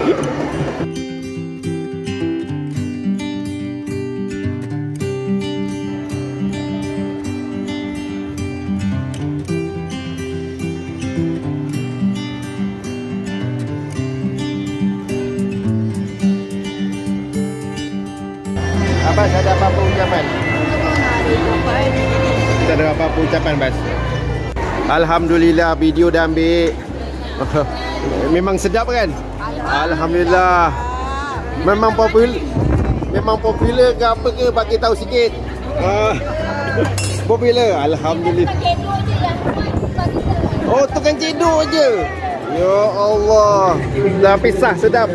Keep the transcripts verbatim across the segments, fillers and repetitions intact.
Abas, ada apa-apa ucapan? Kita ada apa-apa ucapan, Bas? Alhamdulillah, video dah ambil. Memang sedap kan? Alhamdulillah. Memang popular. Memang popular ke apa ke? Bagi tahu sikit. Ah, popular. Alhamdulillah. Oh, tukang cedok je. Ya Allah. Dah pisah sedap.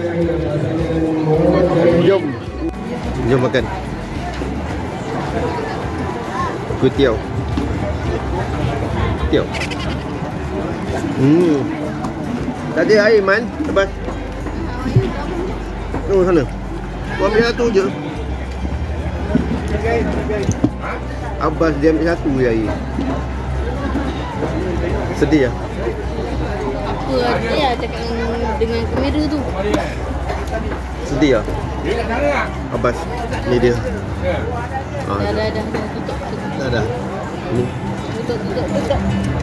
Jom. Jom makan. Kuitiau. Kuitiau. Hmm. Tadi air man, Abas. Oh sana. Kau ambil satu je. Abas dia ambil satu je air. Sedih ya? Apa dia cakap dengan kamera tu? Sedih ya? Abas, ni dia. Dah, dah, dah, dah, tutup. Dah, dah. Ni. Tutup, tutup, tutup.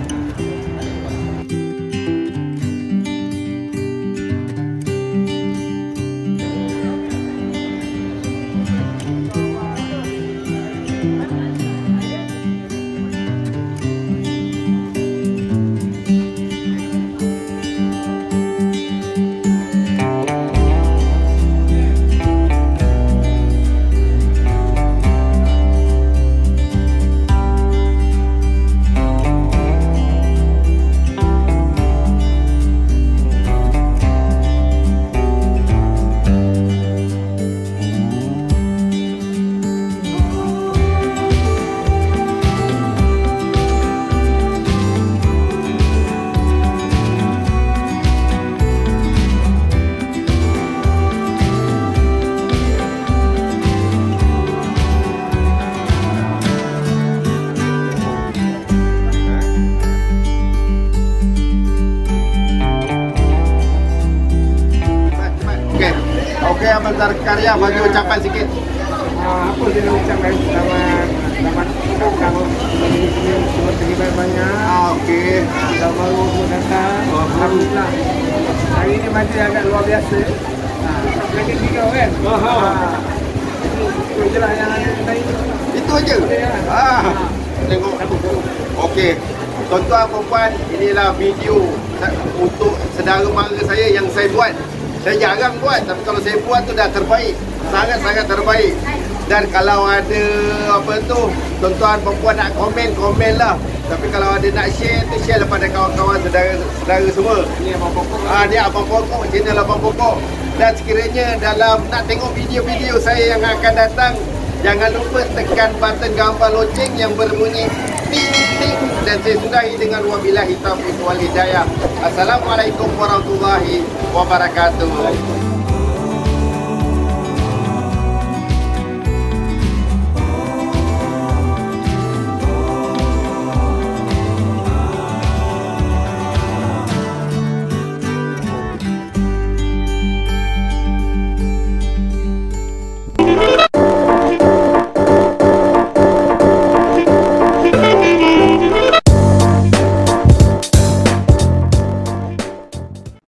Okey, Abang Zakaria bagi ucapan sikit. Uh, apa dia nak ucapkan? Selamat selamat kamu semua terlibat banyak. Ah, okey. Dah baru pun datang. Alhamdulillah. Hari ini masih agak luar biasa. Ah, lagi tiga kan? Ah. Itu je lah yang ada tadi. Itu aja. Ah. Tengok. Okey. Tuan-tuan puan, inilah video untuk saudara mara saya yang saya buat. Saya jarang buat, tapi kalau saya buat tu dah terbaik. Sangat-sangat terbaik. Dan kalau ada apa tu, tuan-tuan perempuan nak komen, komen lah. Tapi kalau ada nak share tu, share lah pada kawan-kawan saudara-saudara semua. Ini Abang Pokok. Ah, ni Abang Pokok, channel Abang Pokok. Dan sekiranya dalam nak tengok video-video saya yang akan datang, jangan lupa tekan button gambar loceng yang berbunyi ting ting. Dan saya sudahi dengan wabillahi taufiq wal hidayah. Assalamualaikum warahmatullahi wabarakatuh.